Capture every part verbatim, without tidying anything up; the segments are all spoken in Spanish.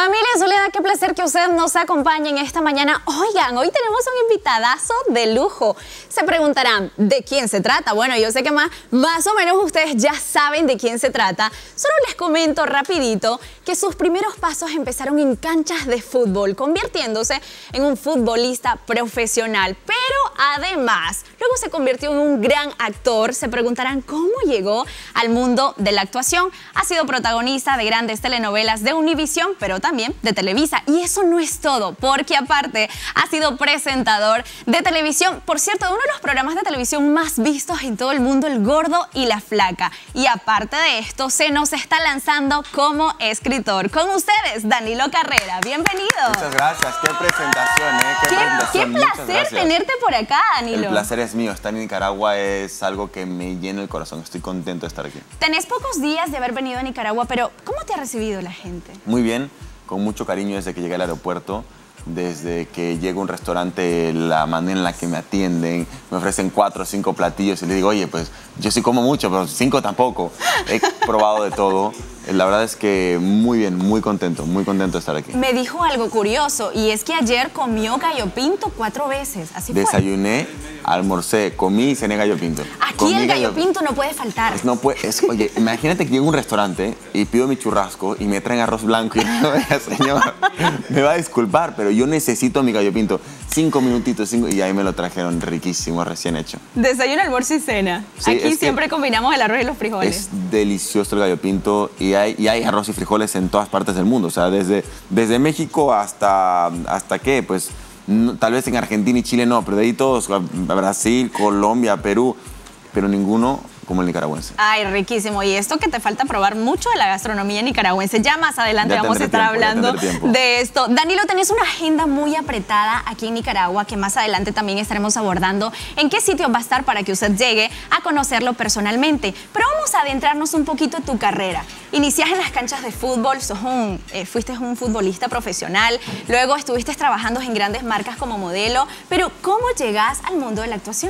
Familia Soledad, qué placer que usted nos acompañe en esta mañana. Oigan, hoy tenemos un invitadazo de lujo. Se preguntarán, ¿de quién se trata? Bueno, yo sé que más, más o menos ustedes ya saben de quién se trata. Solo les comento rapidito que sus primeros pasos empezaron en canchas de fútbol, convirtiéndose en un futbolista profesional. Pero además, luego se convirtió en un gran actor. Se preguntarán cómo llegó al mundo de la actuación. Ha sido protagonista de grandes telenovelas de Univisión, pero también de Televisa. Y eso no es todo, porque aparte ha sido presentador de televisión, por cierto, de uno de los programas de televisión más vistos en todo el mundo, El Gordo y la Flaca. Y aparte de esto, se nos está lanzando como escritor. Con ustedes, Danilo Carrera. Bienvenido. Muchas gracias. Qué presentación, ¿eh? Qué, qué, presentación. qué placer tenerte por acá, Danilo. El placer es mío. Estar en Nicaragua es algo que me llena el corazón. Estoy contento de estar aquí. Tenés pocos días de haber venido a Nicaragua, pero ¿cómo te ha recibido la gente? Muy bien, con mucho cariño desde que llegué al aeropuerto. Desde que llego a un restaurante, la manera en la que me atienden, me ofrecen cuatro o cinco platillos y le digo, oye, pues yo sí como mucho, pero cinco tampoco. He probado de todo. La verdad es que muy bien, muy contento, muy contento de estar aquí. Me dijo algo curioso y es que ayer comió gallo pinto cuatro veces, así fue. Desayuné, almorcé, comí y cené gallo pinto. Aquí comí el gallo pinto no puede faltar. Es, no puede, es, oye, imagínate que llego a un restaurante y pido mi churrasco y me traen arroz blanco y no, señor, me va a disculpar, pero yo necesito mi gallo pinto. Cinco minutitos, cinco, y ahí me lo trajeron riquísimo, recién hecho. Desayuno, almuerzo y cena. Sí, aquí siempre combinamos el arroz y los frijoles. Es delicioso el gallo pinto y hay, y hay arroz y frijoles en todas partes del mundo. O sea, desde, desde México hasta, hasta qué, pues no, tal vez en Argentina y Chile no, pero de ahí todos, Brasil, Colombia, Perú, pero ninguno como el nicaragüense. Ay, riquísimo. Y esto que te falta probar mucho de la gastronomía nicaragüense. Ya más adelante ya vamos a estar tiempo, hablando de esto. Danilo, tenés una agenda muy apretada aquí en Nicaragua que más adelante también estaremos abordando en qué sitio va a estar para que usted llegue a conocerlo personalmente. Pero vamos a adentrarnos un poquito en tu carrera. Iniciás en las canchas de fútbol, sos un, eh, fuiste un futbolista profesional, luego estuviste trabajando en grandes marcas como modelo, pero ¿cómo llegás al mundo de la actuación?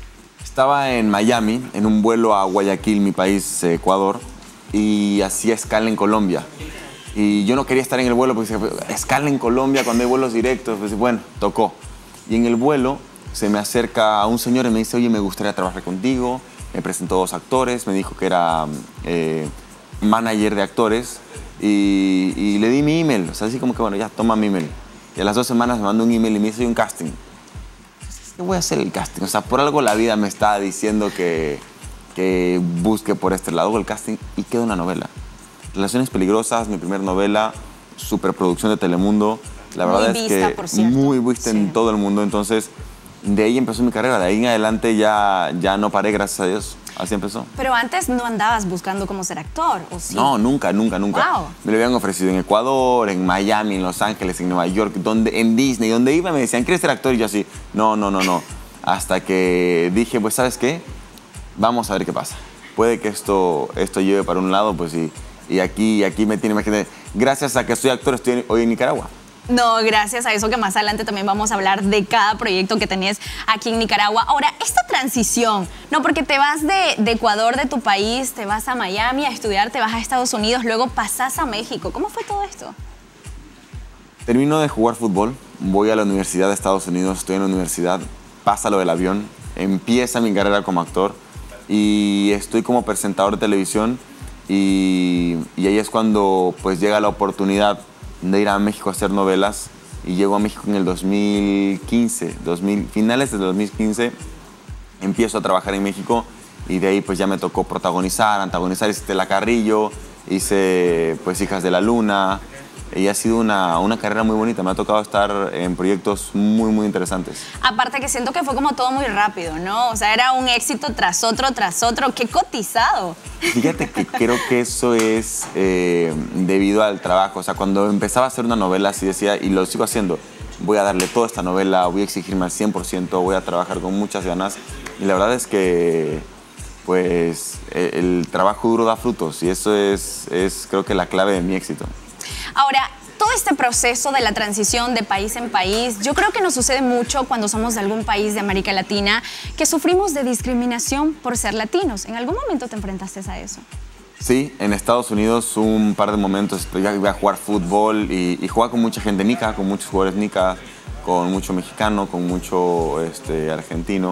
Estaba en Miami, en un vuelo a Guayaquil, mi país, Ecuador, y hacía escala en Colombia. Y yo no quería estar en el vuelo porque decía, escala en Colombia cuando hay vuelos directos. Pues bueno, tocó. Y en el vuelo se me acerca a un señor y me dice, oye, me gustaría trabajar contigo. Me presentó dos actores, me dijo que era eh, manager de actores y, y le di mi email. O sea, así como que, bueno, ya, toma mi email. Y a las dos semanas me mandó un email y me hizo un casting. Voy a hacer el casting, o sea, por algo la vida me está diciendo que, que busque por este lado el casting y queda una novela. Relaciones Peligrosas, mi primera novela, superproducción de Telemundo. La muy verdad vista, es que por cierto. muy vista sí. en todo el mundo, entonces de ahí empezó mi carrera, de ahí en adelante ya, ya no paré, gracias a Dios. Así empezó. Pero antes no andabas buscando cómo ser actor, ¿o sí? No, nunca, nunca, nunca. Wow. Me lo habían ofrecido en Ecuador, en Miami, en Los Ángeles, en Nueva York, donde, en Disney, donde iba me decían, ¿quieres ser actor? Y yo así, no, no, no, no. Hasta que dije, pues, ¿sabes qué? Vamos a ver qué pasa. Puede que esto, esto lleve para un lado, pues, y, y aquí, aquí me tiene, imagínate, gracias a que soy actor, estoy hoy en Nicaragua. No, gracias a eso que más adelante también vamos a hablar de cada proyecto que tenías aquí en Nicaragua. Ahora, esta transición, no, porque te vas de, de Ecuador, de tu país, te vas a Miami a estudiar, te vas a Estados Unidos, luego pasás a México. ¿Cómo fue todo esto? Termino de jugar fútbol, voy a la Universidad de Estados Unidos, estoy en la universidad, pasa lo del avión, empieza mi carrera como actor y estoy como presentador de televisión y, y ahí es cuando pues llega la oportunidad de ir a México a hacer novelas y llego a México en el dos mil quince, dos mil, finales del dos mil quince, empiezo a trabajar en México y de ahí pues ya me tocó protagonizar, antagonizar, hice Estela Carrillo, hice pues Hijas de la Luna y ha sido una, una carrera muy bonita, me ha tocado estar en proyectos muy muy interesantes. Aparte que siento que fue como todo muy rápido, ¿no? O sea, era un éxito tras otro, tras otro, ¡qué cotizado! Fíjate que creo que eso es eh, debido al trabajo. O sea, cuando empezaba a hacer una novela, así decía, y lo sigo haciendo, voy a darle toda esta novela, voy a exigirme al cien por ciento, voy a trabajar con muchas ganas. Y la verdad es que, pues, el, el trabajo duro da frutos. Y eso es, es, creo que, la clave de mi éxito. Ahora, todo este proceso de la transición de país en país, yo creo que nos sucede mucho cuando somos de algún país de América Latina, que sufrimos de discriminación por ser latinos. ¿En algún momento te enfrentaste a eso? Sí, en Estados Unidos un par de momentos iba a jugar fútbol y, y jugaba con mucha gente nica, con muchos jugadores nica, con mucho mexicano, con mucho este, argentino.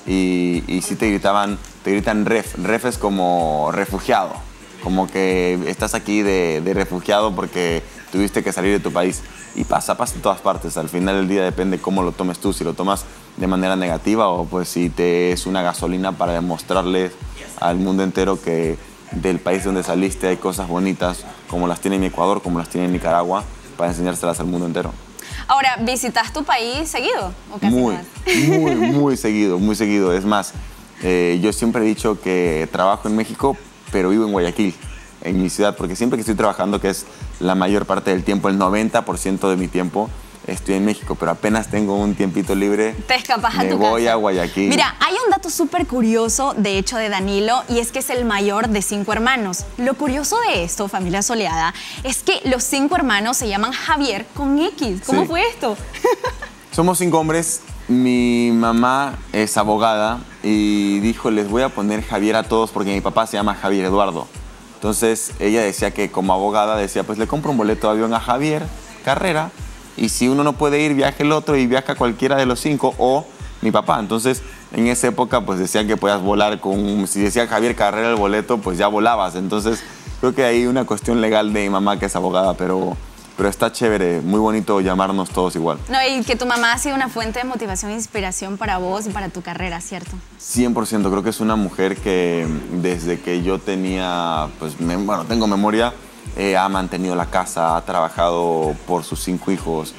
Y, y sí te gritaban, te gritan ref. Ref es como refugiado, como que estás aquí de, de refugiado porque tuviste que salir de tu país. Y pasa, pasa en todas partes. Al final del día depende cómo lo tomes tú, si lo tomas de manera negativa o pues si te es una gasolina para demostrarles al mundo entero que del país donde saliste hay cosas bonitas, como las tiene en Ecuador, como las tiene en Nicaragua, para enseñárselas al mundo entero. Ahora, ¿visitas tu país seguido o casi Muy, más? muy, muy seguido, muy seguido. Es más, eh, yo siempre he dicho que trabajo en México, pero vivo en Guayaquil, en mi ciudad, porque siempre que estoy trabajando, que es la mayor parte del tiempo, el noventa por ciento de mi tiempo, estoy en México, pero apenas tengo un tiempito libre, te escapas a me tu voy casa. a Guayaquil. Mira, hay un dato súper curioso, de hecho, de Danilo, y es que es el mayor de cinco hermanos. Lo curioso de esto, familia soleada, es que los cinco hermanos se llaman Javier con X. ¿Cómo Sí. fue esto? Somos cinco hombres. Mi mamá es abogada y dijo, les voy a poner Javier a todos porque mi papá se llama Javier Eduardo. Entonces ella decía que como abogada decía, pues le compro un boleto de avión a Javier Carrera y si uno no puede ir, viaja el otro y viaja cualquiera de los cinco o mi papá. Entonces en esa época pues decían que podías volar con, si decía Javier Carrera el boleto, pues ya volabas. Entonces creo que hay una cuestión legal de mi mamá que es abogada, pero... Pero está chévere, muy bonito llamarnos todos igual. No, y que tu mamá ha sido una fuente de motivación e inspiración para vos y para tu carrera, ¿cierto? cien por ciento, creo que es una mujer que desde que yo tenía, pues, me, bueno, tengo memoria, eh, ha mantenido la casa, ha trabajado por sus cinco hijos.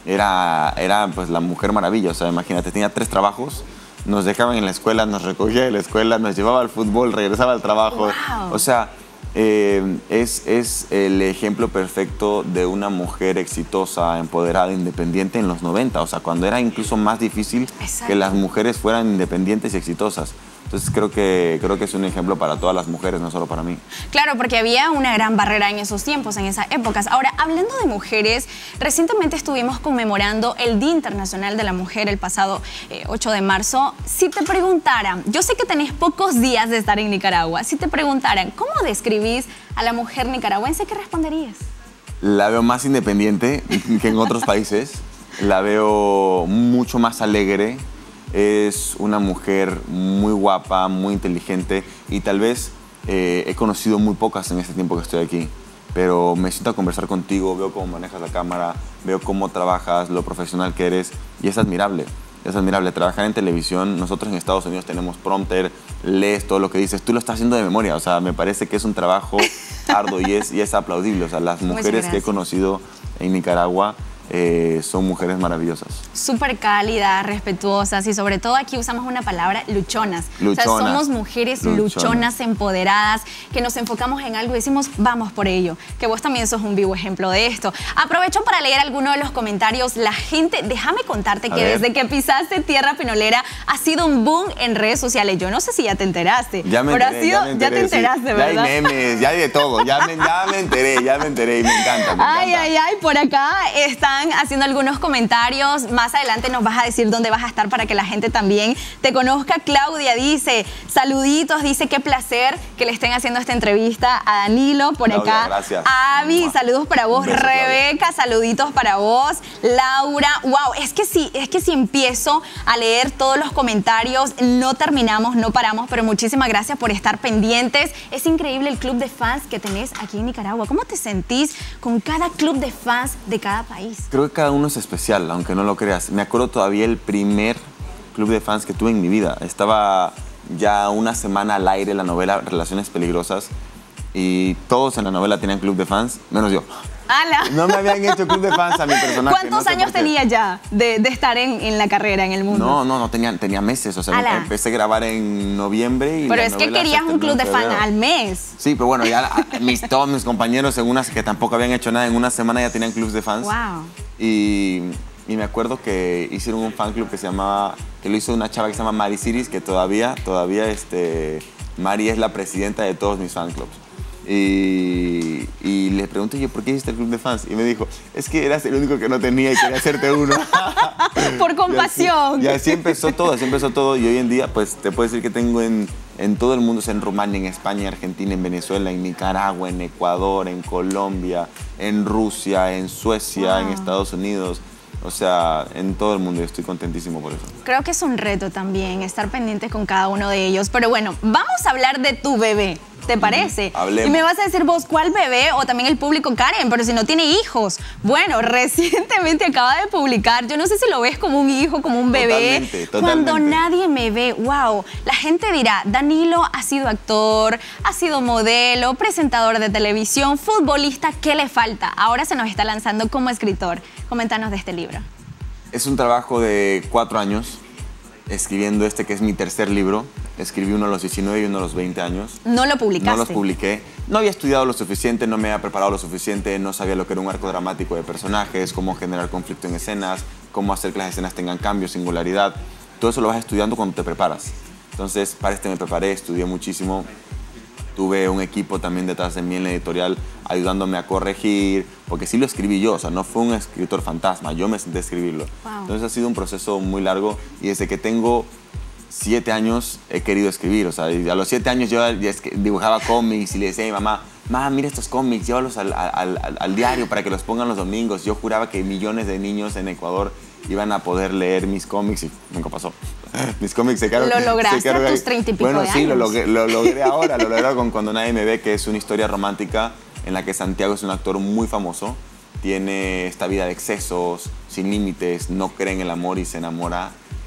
Era, era pues, la mujer maravilla, o sea, imagínate, tenía tres trabajos, nos dejaban en la escuela, nos recogía de la escuela, nos llevaba al fútbol, regresaba al trabajo. Wow. O sea... Eh, es, es el ejemplo perfecto de una mujer exitosa, empoderada, independiente en los noventa, o sea, cuando era incluso más difícil Exacto. que las mujeres fueran independientes y exitosas. Entonces creo que, creo que es un ejemplo para todas las mujeres, no solo para mí. Claro, porque había una gran barrera en esos tiempos, en esas épocas. Ahora, hablando de mujeres, recientemente estuvimos conmemorando el Día Internacional de la Mujer el pasado eh, ocho de marzo. Si te preguntaran, yo sé que tenés pocos días de estar en Nicaragua, si te preguntaran, ¿cómo describís a la mujer nicaragüense? ¿Qué responderías? La veo más independiente que en otros países, la veo mucho más alegre. Es una mujer muy guapa, muy inteligente y tal vez eh, he conocido muy pocas en este tiempo que estoy aquí. Pero me siento a conversar contigo, veo cómo manejas la cámara, veo cómo trabajas, lo profesional que eres y es admirable. Es admirable trabajar en televisión. Nosotros en Estados Unidos tenemos prompter, lees todo lo que dices. Tú lo estás haciendo de memoria. O sea, me parece que es un trabajo arduo y es, y es aplaudible. O sea, las mujeres que he conocido en Nicaragua eh, son mujeres maravillosas. Súper cálidas, respetuosas y sobre todo aquí usamos una palabra, luchonas. Luchonas. O sea, somos mujeres luchonas. Luchonas. empoderadas, que nos enfocamos en algo y decimos, vamos por ello. Que vos también sos un vivo ejemplo de esto. Aprovecho para leer algunos de los comentarios. La gente, déjame contarte A que ver. desde que pisaste Tierra Pinolera ha sido un boom en redes sociales. Yo no sé si ya te enteraste. Ya me pero enteré, ha sido, ya me enteré, ya te enteraste, sí. ¿verdad? Ya hay memes, ya hay de todo. Ya me, ya me enteré, ya me enteré y me encanta, me Ay, encanta. ay, ay, por acá están haciendo algunos comentarios. Más adelante nos vas a decir dónde vas a estar para que la gente también te conozca. Claudia dice, saluditos, dice qué placer que le estén haciendo esta entrevista a Danilo. Por Claudia, acá, gracias. Avi, Mua. saludos para vos. Un beso, Rebeca, saluditos para vos. Laura, wow, es que sí, es que si empiezo a leer todos los comentarios, no terminamos, no paramos, pero muchísimas gracias por estar pendientes. Es increíble el club de fans que tenés aquí en Nicaragua. ¿Cómo te sentís con cada club de fans de cada país? Creo que cada uno es especial, aunque no lo creas. Me acuerdo todavía el primer club de fans que tuve en mi vida. Estaba ya una semana al aire la novela Relaciones Peligrosas y todos en la novela tenían club de fans, menos yo. ¡Hala! No me habían hecho club de fans a mi personaje. ¿Cuántos no sé años por qué. tenía ya de, de estar en, en la carrera, en el mundo? No, no, no tenía, tenía meses. O sea, ¡Hala! empecé a grabar en noviembre y Pero la es que novela se querías un terminó club de en fan febrero. al mes. Sí, pero bueno, ya la- mis, todos mis compañeros, en unas que tampoco habían hecho nada, en una semana ya tenían clubs de fans. Wow. Y, y me acuerdo que hicieron un fan club que se llamaba, que lo hizo una chava que se llama Mari Ciris, que todavía, todavía este, Mari es la presidenta de todos mis fan clubs. Y, y le pregunté yo, ¿por qué hiciste el club de fans? Y me dijo, es que eras el único que no tenía y quería hacerte uno. Por compasión. Y así, y así empezó todo, así empezó todo. Y hoy en día, pues, te puedo decir que tengo en en todo el mundo, o sea, en Rumania, en España, en Argentina, en Venezuela, en Nicaragua, en Ecuador, en Colombia, en Rusia, en Suecia, wow. en Estados Unidos. O sea, en todo el mundo, y estoy contentísimo por eso. Creo que es un reto también estar pendientes con cada uno de ellos. Pero bueno, vamos a hablar de tu bebé, ¿te parece? Mm, hablemos. Y me vas a decir vos, ¿cuál bebé? O también el público, Karen, pero si no tiene hijos. Bueno, recientemente acaba de publicar, yo no sé si lo ves como un hijo, como un bebé. Totalmente, totalmente. Cuando nadie me ve, wow. La gente dirá, Danilo ha sido actor, ha sido modelo, presentador de televisión, futbolista, ¿qué le falta? Ahora se nos está lanzando como escritor. Coméntanos de este libro. Es un trabajo de cuatro años, escribiendo este que es mi tercer libro. Escribí uno a los diecinueve y uno a los veinte años. ¿No lo publicaste? No los publiqué. No había estudiado lo suficiente, no me había preparado lo suficiente, no sabía lo que era un arco dramático de personajes, cómo generar conflicto en escenas, cómo hacer que las escenas tengan cambio, singularidad. Todo eso lo vas estudiando cuando te preparas. Entonces, para este me preparé, estudié muchísimo. Tuve un equipo también detrás de mí en la editorial ayudándome a corregir, porque sí lo escribí yo, o sea, no fue un escritor fantasma, yo me senté a escribirlo. Wow. Entonces ha sido un proceso muy largo y desde que tengo siete años he querido escribir, o sea, a los siete años yo ya dibujaba cómics y le decía a mi mamá, mamá, mira estos cómics, llévalos al, al, al, al diario para que los pongan los domingos. Yo juraba que millones de niños en Ecuador iban a poder leer mis cómics y nunca pasó. Mis cómics se quedaron... Lo lograste se quedaron a ahí. tus treinta y pico bueno, de sí, años. Lo logré, lo logré ahora, lo logré con Cuando Nadie Me Ve, que es una historia romántica en la que Santiago es un actor muy famoso, tiene esta vida de excesos, sin límites, no cree en el amor y se enamora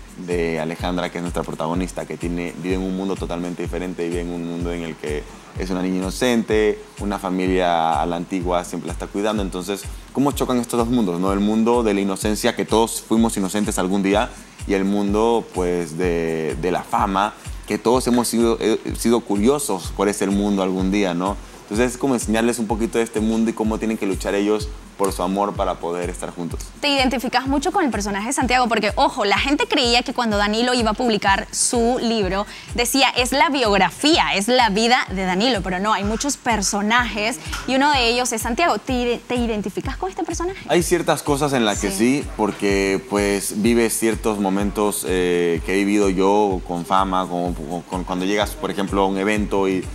de Alejandra, que es nuestra protagonista, que tiene, vive en un mundo totalmente diferente, vive en un mundo en el que es una niña inocente, una familia a la antigua siempre la está cuidando. Entonces, ¿cómo chocan estos dos mundos, no? El mundo de la inocencia, que todos fuimos inocentes algún día, y el mundo, pues, de, de la fama, que todos hemos sido, eh, sido curiosos por ese mundo algún día, ¿no? Entonces, es como enseñarles un poquito de este mundo y cómo tienen que luchar ellos por su amor para poder estar juntos. Te identificas mucho con el personaje de Santiago porque, ojo, la gente creía que cuando Danilo iba a publicar su libro, decía, es la biografía, es la vida de Danilo, pero no, hay muchos personajes y uno de ellos es Santiago. ¿Te, te identificas con este personaje? Hay ciertas cosas en las que sí, sí porque pues vives ciertos momentos eh, que he vivido yo con fama, con, con, con, cuando llegas, por ejemplo, a un evento y,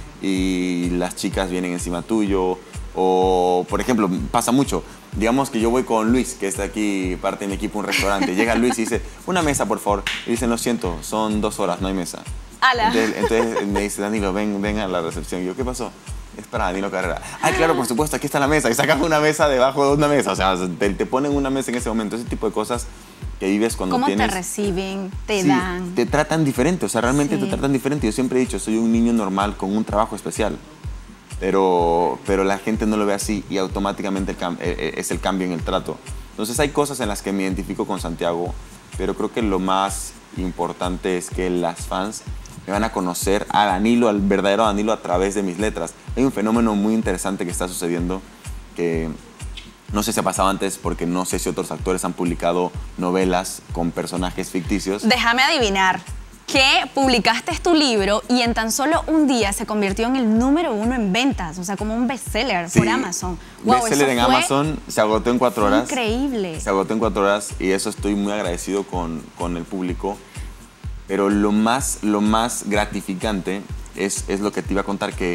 y las chicas vienen encima tuyo. O, por ejemplo, pasa mucho. Digamos que yo voy con Luis, que está aquí, parte de mi equipo, un restaurante. Llega Luis y dice, una mesa, por favor. Y dicen, lo siento, son dos horas, no hay mesa. ¡Hala! Entonces, entonces me dice, Danilo, ven, ven a la recepción. Y yo, ¿qué pasó? Es para Danilo Carrera. Ay, claro, por supuesto, aquí está la mesa. Y sacas una mesa debajo de una mesa. O sea, te, te ponen una mesa en ese momento. Ese tipo de cosas que vives cuando ¿Cómo tienes... te reciben? ¿Te sí, dan? Te tratan diferente. O sea, realmente Sí. te tratan diferente. Yo siempre he dicho, soy un niño normal con un trabajo especial. Pero, pero la gente no lo ve así y automáticamente el cam- es el cambio en el trato. Entonces hay cosas en las que me identifico con Santiago, pero creo que lo más importante es que las fans me van a conocer a Danilo, al verdadero Danilo, a través de mis letras. Hay un fenómeno muy interesante que está sucediendo que no sé si ha pasado antes porque no sé si otros actores han publicado novelas con personajes ficticios. Déjame adivinar. Que publicaste tu libro y en tan solo un día se convirtió en el número uno en ventas, o sea, como un bestseller Sí, por Amazon. Wow, bestseller eso en fue Amazon, se agotó en cuatro horas. Increíble. Se agotó en cuatro horas y eso estoy muy agradecido con, con el público. Pero lo más, lo más gratificante es, es lo que te iba a contar, que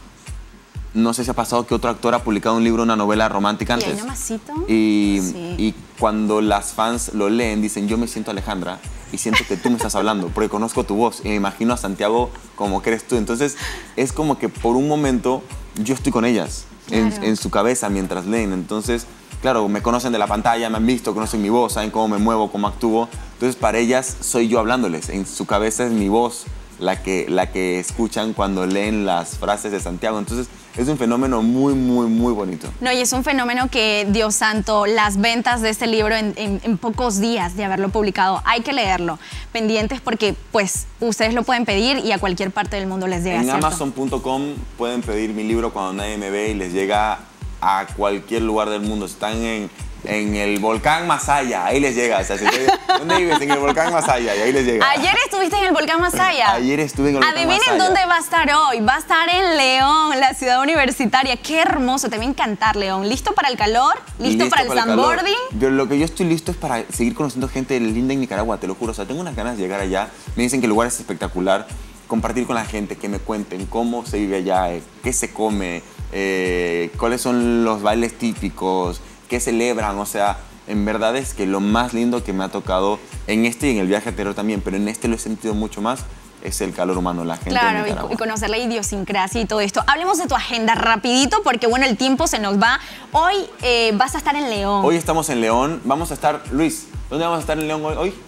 no sé si ha pasado que otro actor ha publicado un libro, una novela romántica antes. ¿Y hay Masito? Y, Sí. y cuando las fans lo leen, dicen, yo me siento Alejandra y siento que tú me estás hablando, porque conozco tu voz y me imagino a Santiago como que eres tú. Entonces, es como que por un momento yo estoy con ellas, en, Claro. en su cabeza mientras leen. Entonces, claro, me conocen de la pantalla, me han visto, conocen mi voz, saben cómo me muevo, cómo actúo. Entonces, para ellas soy yo hablándoles. En su cabeza es mi voz la que, la que escuchan cuando leen las frases de Santiago. Entonces, es un fenómeno muy, muy, muy bonito. No, y es un fenómeno que, Dios santo, las ventas de este libro en, en, en pocos días de haberlo publicado, hay que leerlo. Pendientes porque, pues, ustedes lo pueden pedir y a cualquier parte del mundo les llega, En ¿cierto? amazon punto com pueden pedir mi libro Cuando Nadie Me Ve y les llega a cualquier lugar del mundo. Están en, en el volcán Masaya, ahí les llega. O sea, si estoy- ¿dónde vives? En el volcán Masaya, y ahí les llega. Ayer estuviste en el volcán Masaya. Ayer estuve en el volcán Adivinen Masaya. dónde va a estar hoy. Va a estar en León, la ciudad universitaria. Qué hermoso, te va a encantar, León. ¿Listo para el calor? ¿Listo, para el calor. sandboarding? Pero lo que yo estoy listo es para seguir conociendo gente linda en Nicaragua, te lo juro. O sea, tengo unas ganas de llegar allá. Me dicen que el lugar es espectacular. compartir con la gente, que me cuenten cómo se vive allá, eh, qué se come, eh, cuáles son los bailes típicos, qué celebran, o sea, en verdad es que lo más lindo que me ha tocado en este y en el viaje anterior también, pero en este lo he sentido mucho más, es el calor humano, la gente claro, de Nicaragua. y conocer la idiosincrasia y todo esto. Hablemos de tu agenda rapidito porque, bueno, el tiempo se nos va. Hoy eh, vas a estar en León. Hoy estamos en León. Vamos a estar, Luis, ¿dónde vamos a estar en León hoy? ¿Hoy?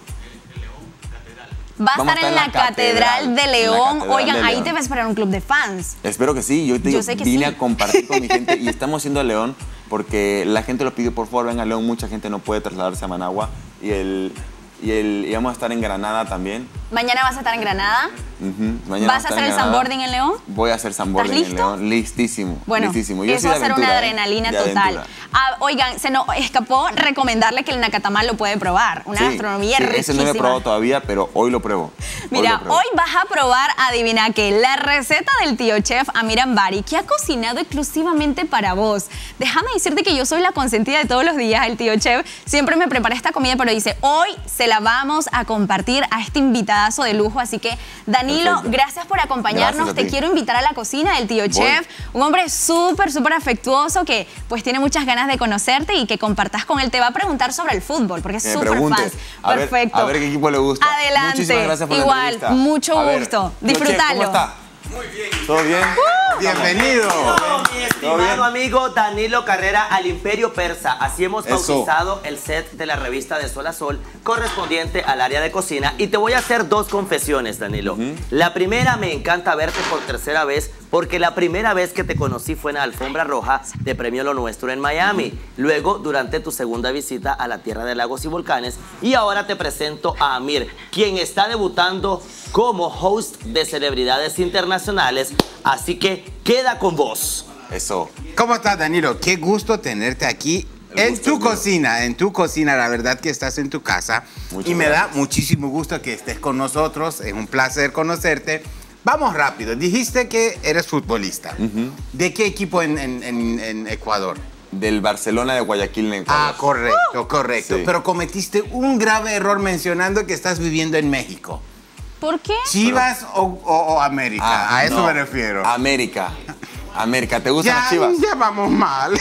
Va a estar, estar en la, la Catedral, catedral de León. Catedral Oigan, de ahí León. te va a esperar un club de fans. Espero que sí. Yo, te Yo digo, sé que vine sí. a compartir con mi gente y estamos yendo a León porque la gente lo pidió, por favor, venga a León. Mucha gente no puede trasladarse a Managua y, el, y, el, y vamos a estar en Granada también. ¿Mañana vas a estar en Granada? Uh-huh. Mañana ¿Vas a hacer el sandboarding en León? Voy a hacer sandboarding en León. Listísimo. Bueno, listísimo. Yo eso va a ser aventura, una adrenalina ¿eh? total. Ah, oigan, se nos escapó recomendarle que el nacatamal lo puede probar. Una sí, gastronomía sí, riquísima. Ese no lo he probado todavía, pero hoy lo pruebo. Mira, hoy, lo pruebo. hoy vas a probar, adivina qué, la receta del tío chef Amiram Bari, que ha cocinado exclusivamente para vos. Déjame decirte que yo soy la consentida de todos los días. El tío chef siempre me prepara esta comida, pero dice, hoy se la vamos a compartir a este invitadazo de lujo. Así que, Danilo, perfecto. Gracias por acompañarnos. Te quiero invitar a la cocina del tío Voy. Chef, un hombre súper, súper afectuoso que pues tiene muchas ganas de conocerte y que compartas con él. Te va a preguntar sobre el fútbol, porque es súper fan. A Perfecto. Ver, a ver qué equipo le gusta. Adelante. Muchísimas gracias por Igual, la entrevista. mucho a gusto. Ver, Disfrútalo. ¿Cómo está? Muy bien. ¿Todo bien? Uh, Bienvenido. Bienvenido, mi estimado amigo Danilo Carrera al Imperio Persa. Así hemos bautizado el set de la revista de Sol a Sol correspondiente al área de cocina. Y te voy a hacer dos confesiones, Danilo. Uh-huh. La primera, me encanta verte por tercera vez porque la primera vez que te conocí fue en la alfombra roja de Premio Lo Nuestro en Miami. Uh-huh. Luego, durante tu segunda visita a la Tierra de Lagos y Volcanes. Y ahora te presento a Amir, quien está debutando como host de celebridades internacionales. Así que queda con vos. Eso. ¿Cómo estás, Danilo? Qué gusto tenerte aquí en tu cocina, en tu cocina. La verdad que estás en tu casa. Muchas y me gracias. Da muchísimo gusto que estés con nosotros. Es un placer conocerte. Vamos rápido. Dijiste que eres futbolista. Uh-huh. ¿De qué equipo en, en, en, en Ecuador? Del Barcelona de Guayaquil en Ecuador. Ah, correcto, correcto. Sí. Pero cometiste un grave error mencionando que estás viviendo en México. ¿Por qué? ¿Chivas Pero, o, o, o América? Ah, a eso no, me refiero. América. América, ¿te gustan ya, las Chivas? Ya vamos mal.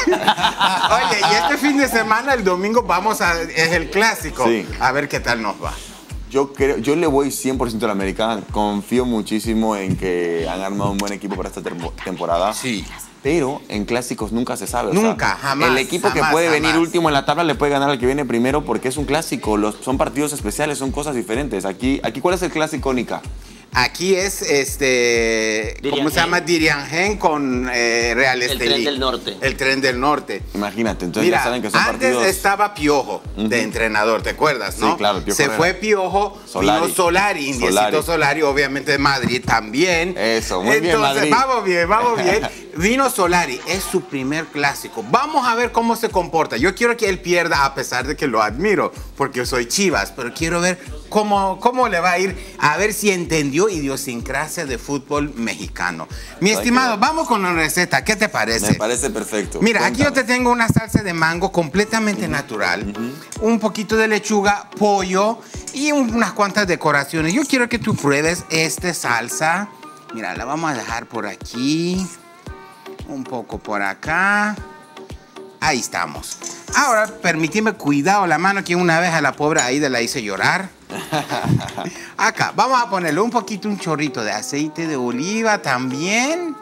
Oye, y este fin de semana, el domingo, vamos a... Es el clásico. Sí. A ver qué tal nos va. Yo creo, yo le voy cien por ciento a la América. Confío muchísimo en que han armado un buen equipo para esta temporada. Sí. Pero en clásicos nunca se sabe. Nunca, o sea, jamás. El equipo jamás, que puede jamás. venir último en la tabla le puede ganar al que viene primero porque es un clásico. Los, son partidos especiales, son cosas diferentes. Aquí, aquí ¿cuál es el clásico, Nica? Aquí es, este, Dirian ¿cómo se Gen. llama? Dirian con eh, Real Estelí. El Tren del Norte. El Tren del Norte. Imagínate, entonces Mira, ya saben que son antes partidos... Antes estaba Piojo, uh-huh. de entrenador, ¿te acuerdas, no? Sí, claro, Piojo Se era. fue Piojo, Solari. vino Solari, Indiecito Solari, obviamente de Madrid también. Eso, muy entonces, bien, Madrid. Vamos bien, vamos bien. Vino Solari, es su primer clásico. Vamos a ver cómo se comporta. Yo quiero que él pierda, a pesar de que lo admiro, porque yo soy Chivas, pero quiero ver cómo, cómo le va a ir, a ver si entendió idiosincrasia de fútbol mexicano. Mi estimado, vamos con la receta. ¿Qué te parece? Me parece perfecto. Mira, Cuéntame. Aquí yo te tengo una salsa de mango completamente uh-huh. natural, uh-huh. un poquito de lechuga, pollo y un, unas cuantas decoraciones. Yo quiero que tú pruebes esta salsa. Mira, la vamos a dejar por aquí, un poco por acá. Ahí estamos. Ahora, permíteme, cuidado la mano, que una vez a la pobre Aida la hice llorar. Acá, vamos a ponerle un poquito, un chorrito de aceite de oliva también.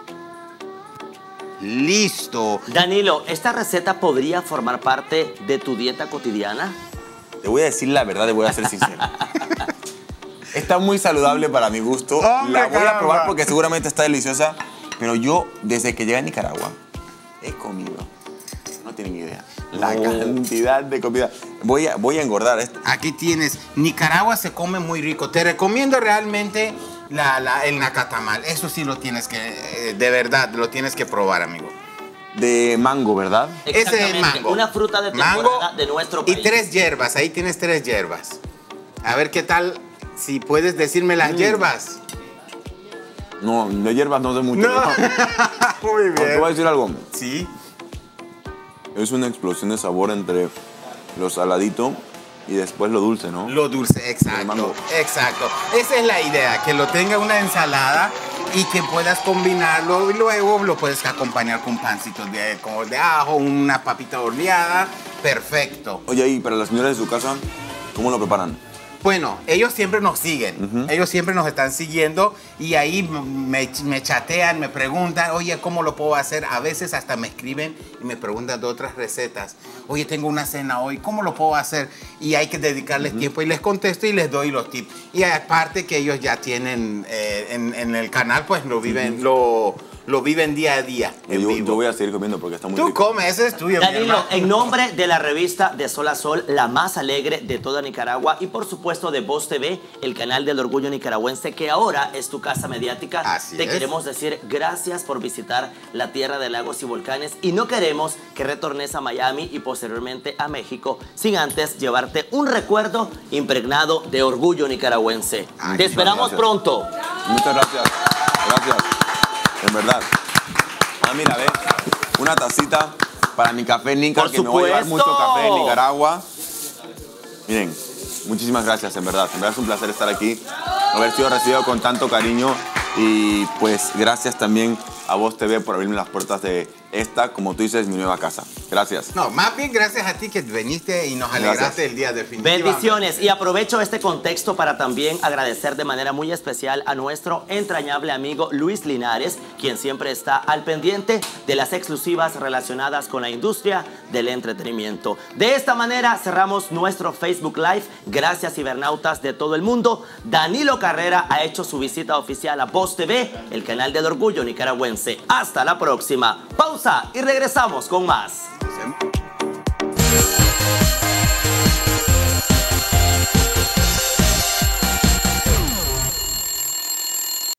Listo. Danilo, ¿esta receta podría formar parte de tu dieta cotidiana? Te voy a decir la verdad, te voy a ser sincero. Está muy saludable para mi gusto. Hombre, la voy caramba. a probar porque seguramente está deliciosa. Pero yo, desde que llegué a Nicaragua, he comido. No tienen idea. La oh. cantidad de comida. Voy a, voy a engordar esto. Aquí tienes. Nicaragua se come muy rico. Te recomiendo realmente la, la, el nacatamal. Eso sí lo tienes que, de verdad, lo tienes que probar, amigo. De mango, ¿verdad? Ese es mango. Una fruta de temporada mango de nuestro país. Y tres hierbas. Ahí tienes tres hierbas. A ver qué tal, si puedes decirme las mm. hierbas. No, de hierbas no sé mucho. No. Muy bien. ¿Te voy a decir algo? Sí. Es una explosión de sabor entre lo saladito y después lo dulce, ¿no? Lo dulce, exacto, exacto. Esa es la idea, que lo tenga una ensalada y que puedas combinarlo y luego lo puedes acompañar con pancitos de, como de ajo, una papita horneada, perfecto. Oye, y para las señoras de su casa, ¿cómo lo preparan? Bueno, ellos siempre nos siguen, uh-huh. ellos siempre nos están siguiendo y ahí me, me chatean, me preguntan, oye, ¿cómo lo puedo hacer? A veces hasta me escriben y me preguntan de otras recetas. Oye, tengo una cena hoy, ¿cómo lo puedo hacer? Y hay que dedicarles uh-huh. tiempo y les contesto y les doy los tips. Y aparte que ellos ya tienen eh, en, en el canal, pues lo viven, uh-huh. lo... lo viven día a día. En yo, vivo. yo voy a seguir comiendo porque está muy Tú rico. Tú comes, ese es tuyo. Danilo, en nombre de la revista De Sol a Sol, la más alegre de toda Nicaragua, y por supuesto de Voz T V, el canal del orgullo nicaragüense, que ahora es tu casa mediática, Así te es. queremos decir gracias por visitar la tierra de lagos y volcanes, y no queremos que retornes a Miami y posteriormente a México sin antes llevarte un recuerdo impregnado de orgullo nicaragüense. Ay, te esperamos gracias. pronto. Muchas gracias. Gracias. En verdad. Ah, mira, ve. Una tacita para mi café Nica, Por que me voy a llevar supuesto. mucho café en Nicaragua. Miren, muchísimas gracias, en verdad. En verdad es un placer estar aquí, haber sido recibido con tanto cariño. Y pues gracias también a Voz T V por abrirme las puertas de esta, como tú dices, mi nueva casa. Gracias. No, más bien gracias a ti que viniste y nos alegraste Gracias. el día definitivamente. Bendiciones, y aprovecho este contexto para también agradecer de manera muy especial a nuestro entrañable amigo Luis Linares, quien siempre está al pendiente de las exclusivas relacionadas con la industria del entretenimiento. De esta manera cerramos nuestro Facebook Live. Gracias, cibernautas de todo el mundo. Danilo Carrera ha hecho su visita oficial a Voz T V, el canal del orgullo nicaragüense. Hasta la próxima. Pausa y regresamos con más. Sí.